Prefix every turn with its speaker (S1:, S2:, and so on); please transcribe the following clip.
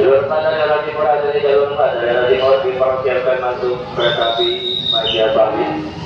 S1: Jalur mana daerah timur ada di jalur mana daerah timur dipersiapkan masuk kereta api Maja Bali.